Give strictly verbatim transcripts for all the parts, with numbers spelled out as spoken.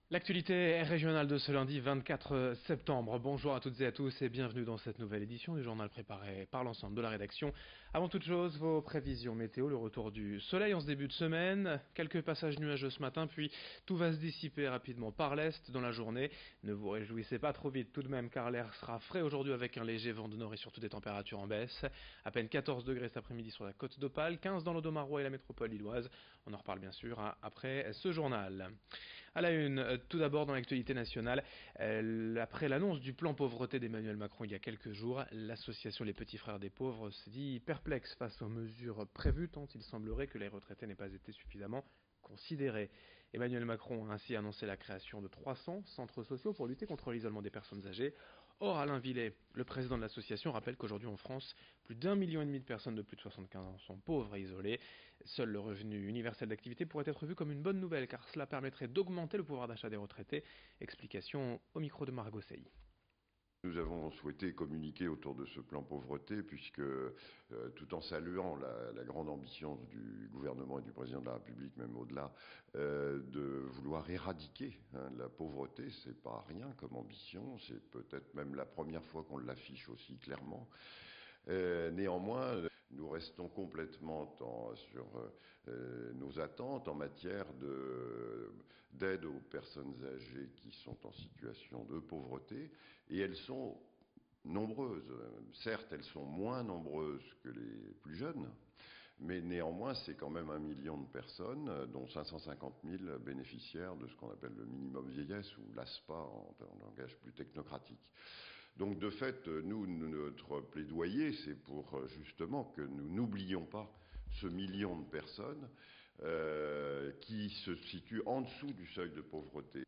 L'actualité régionale de ce lundi vingt-quatre septembre. Bonjour à toutes et à tous et bienvenue dans cette nouvelle édition du journal préparé par l'ensemble de la rédaction. Avant toute chose, vos prévisions météo, le retour du soleil en ce début de semaine, quelques passages nuageux ce matin, puis tout va se dissiper rapidement par l'est dans la journée. Ne vous réjouissez pas trop vite tout de même car l'air sera frais aujourd'hui avec un léger vent de nord et surtout des températures en baisse. À peine quatorze degrés cet après-midi sur la côte d'Opale, quinze dans l'Audomarois et la métropole lilloise. On en reparle bien sûr après ce journal. À la une, tout d'abord dans l'actualité nationale, euh, après l'annonce du plan pauvreté d'Emmanuel Macron il y a quelques jours, l'association Les Petits Frères des Pauvres se dit perplexe face aux mesures prévues tant il semblerait que les retraités n'aient pas été suffisamment considérés. Emmanuel Macron a ainsi annoncé la création de trois cents centres sociaux pour lutter contre l'isolement des personnes âgées. Or, Alain Villet, le président de l'association, rappelle qu'aujourd'hui en France, plus d'un million et demi de personnes de plus de soixante-quinze ans sont pauvres et isolées. Seul le revenu universel d'activité pourrait être vu comme une bonne nouvelle car cela permettrait d'augmenter le pouvoir d'achat des retraités. Explication au micro de Margot Sey. Nous avons souhaité communiquer autour de ce plan pauvreté puisque, euh, tout en saluant la, la grande ambition du gouvernement et du président de la République, même au-delà, euh, de vouloir éradiquer hein, la pauvreté, c'est pas rien comme ambition, c'est peut-être même la première fois qu'on l'affiche aussi clairement. Euh, néanmoins, nous restons complètement en, sur euh, nos attentes en matière de, d'aide aux personnes âgées qui sont en situation de pauvreté, et elles sont nombreuses. Certes, elles sont moins nombreuses que les plus jeunes, mais néanmoins, c'est quand même un million de personnes, dont cinq cent cinquante mille bénéficiaires de ce qu'on appelle le minimum vieillesse, ou l'A S P A en, en langage plus technocratique. Donc, de fait, nous, notre plaidoyer, c'est pour justement que nous n'oublions pas ce million de personnes euh, qui se situent en dessous du seuil de pauvreté.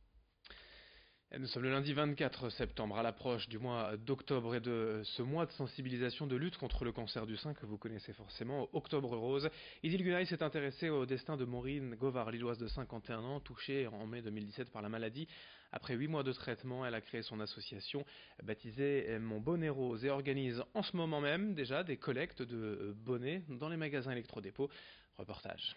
Nous sommes le lundi vingt-quatre septembre, à l'approche du mois d'octobre et de ce mois de sensibilisation de lutte contre le cancer du sein que vous connaissez forcément, Octobre Rose. Idil Gunay s'est intéressée au destin de Maureen Govard, lilloise de cinquante et un ans, touchée en mai deux mille dix-sept par la maladie. Après huit mois de traitement, elle a créé son association baptisée Mon Bonnet Rose et organise en ce moment même déjà des collectes de bonnets dans les magasins électrodépôts. Reportage.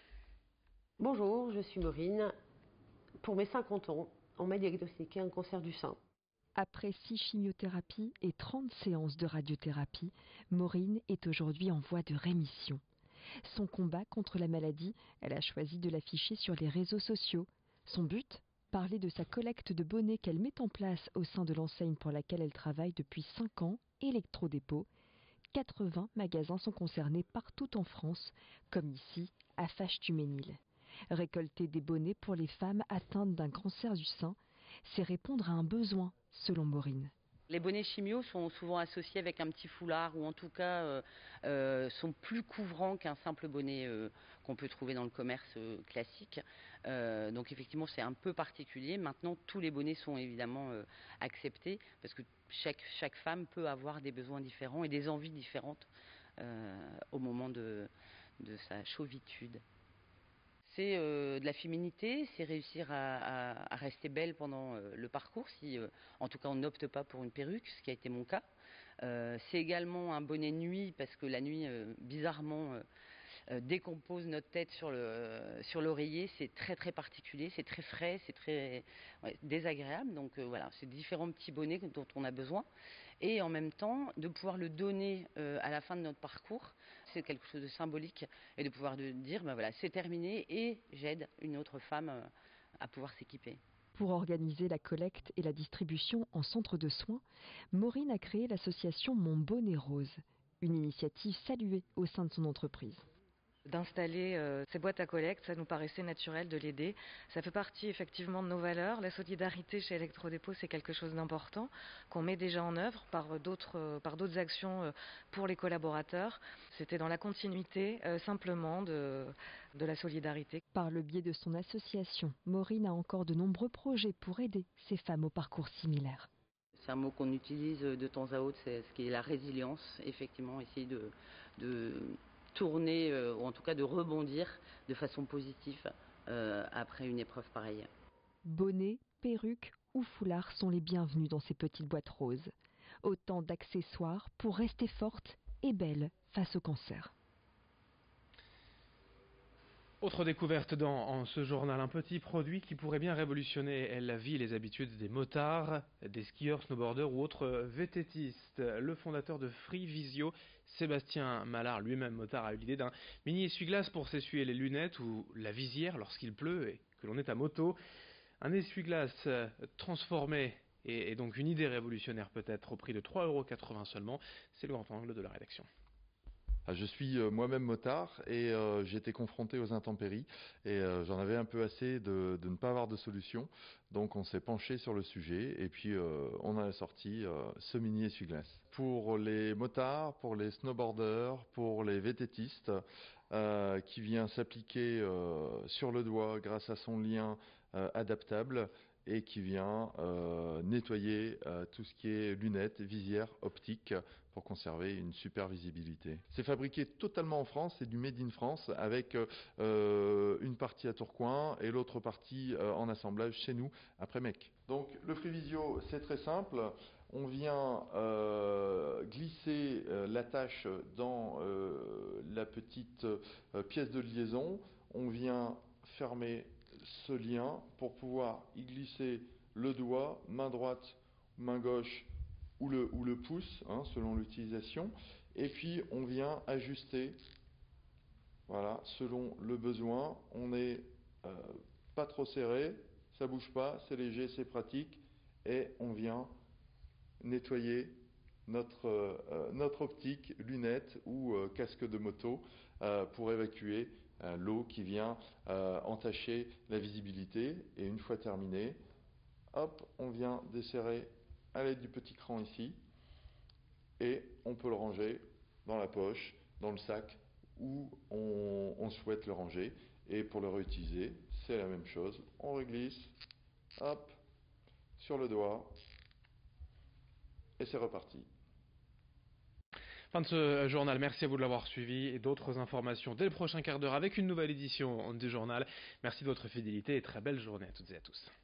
Bonjour, je suis Maureen. Pour mes cinquante ans, on m'a diagnostiqué un cancer du sein. Après six chimiothérapies et trente séances de radiothérapie, Maureen est aujourd'hui en voie de rémission. Son combat contre la maladie, elle a choisi de l'afficher sur les réseaux sociaux. Son but ? Parler de sa collecte de bonnets qu'elle met en place au sein de l'enseigne pour laquelle elle travaille depuis cinq ans, Electrodépôt. quatre-vingts magasins sont concernés partout en France, comme ici, à Fâche-Tuménil. Récolter des bonnets pour les femmes atteintes d'un cancer du sein, c'est répondre à un besoin, selon Maureen. Les bonnets chimio sont souvent associés avec un petit foulard ou en tout cas euh, euh, sont plus couvrants qu'un simple bonnet euh, qu'on peut trouver dans le commerce euh, classique. Euh, donc effectivement c'est un peu particulier. Maintenant tous les bonnets sont évidemment euh, acceptés parce que chaque, chaque femme peut avoir des besoins différents et des envies différentes euh, au moment de, de sa chauvitude. C'est euh, de la féminité, c'est réussir à, à, à rester belle pendant euh, le parcours, si euh, en tout cas on n'opte pas pour une perruque, ce qui a été mon cas. Euh, c'est également un bonnet nuit, parce que la nuit, euh, bizarrement, euh, euh, décompose notre tête sur le euh, sur l'oreiller. C'est très très particulier, c'est très frais, c'est très ouais, désagréable. Donc euh, voilà, c'est différents petits bonnets dont on a besoin. Et en même temps, de pouvoir le donner euh, à la fin de notre parcours, c'est quelque chose de symbolique, et de pouvoir de dire, ben voilà, c'est terminé et j'aide une autre femme euh, à pouvoir s'équiper. Pour organiser la collecte et la distribution en centre de soins, Maureen a créé l'association Mon Bonnet Rose, une initiative saluée au sein de son entreprise. D'installer euh, ces boîtes à collecte, ça nous paraissait naturel de l'aider. Ça fait partie effectivement de nos valeurs. La solidarité chez Electrodépôt, c'est quelque chose d'important qu'on met déjà en œuvre par d'autres, euh, par d'autres actions euh, pour les collaborateurs. C'était dans la continuité euh, simplement de, de la solidarité. Par le biais de son association, Maureen a encore de nombreux projets pour aider ces femmes au parcours similaire. C'est un mot qu'on utilise de temps à autre, c'est ce qui est la résilience. Effectivement, essayer de... de tourner, euh, ou en tout cas de rebondir de façon positive euh, après une épreuve pareille. Bonnets, perruques ou foulards sont les bienvenus dans ces petites boîtes roses. Autant d'accessoires pour rester forte et belle face au cancer. Autre découverte dans en ce journal, un petit produit qui pourrait bien révolutionner la vie et les habitudes des motards, des skieurs, snowboarders ou autres vététistes. Le fondateur de Free Visio, Sébastien Mallard, lui-même motard, a eu l'idée d'un mini essuie-glace pour s'essuyer les lunettes ou la visière lorsqu'il pleut et que l'on est à moto. Un essuie-glace transformé et, et donc une idée révolutionnaire peut-être au prix de trois euros quatre-vingts seulement. C'est le grand angle de la rédaction. Je suis moi-même motard et euh, j'ai été confronté aux intempéries et euh, j'en avais un peu assez de, de ne pas avoir de solution. Donc on s'est penché sur le sujet et puis euh, on a sorti euh, ce mini essuie-glace. Pour les motards, pour les snowboarders, pour les vététistes, euh, qui vient s'appliquer euh, sur le doigt grâce à son lien euh, adaptable et qui vient euh, nettoyer euh, tout ce qui est lunettes, visière, optique pour conserver une super visibilité. C'est fabriqué totalement en France, c'est du Made in France avec euh, une partie à Tourcoing et l'autre partie euh, en assemblage chez nous après Mecque. Donc le Free Visio, c'est très simple. On vient euh, glisser euh, l'attache dans euh, la petite euh, pièce de liaison. On vient fermer ce lien pour pouvoir y glisser le doigt, main droite, main gauche ou le, ou le pouce, hein, selon l'utilisation. Et puis on vient ajuster, voilà, selon le besoin. On n'est euh, pas trop serré, ça bouge pas, c'est léger, c'est pratique. Et on vient nettoyer notre, euh, notre optique, lunettes ou euh, casque de moto euh, pour évacuer euh, l'eau qui vient euh, entacher la visibilité. Et une fois terminé, hop, on vient desserrer à l'aide du petit cran ici et on peut le ranger dans la poche, dans le sac où on, on souhaite le ranger. Et pour le réutiliser, c'est la même chose. On reglisse, hop, sur le doigt. Et c'est reparti. Fin de ce journal, merci à vous de l'avoir suivi et d'autres informations dès le prochain quart d'heure avec une nouvelle édition du journal. Merci de votre fidélité et très belle journée à toutes et à tous.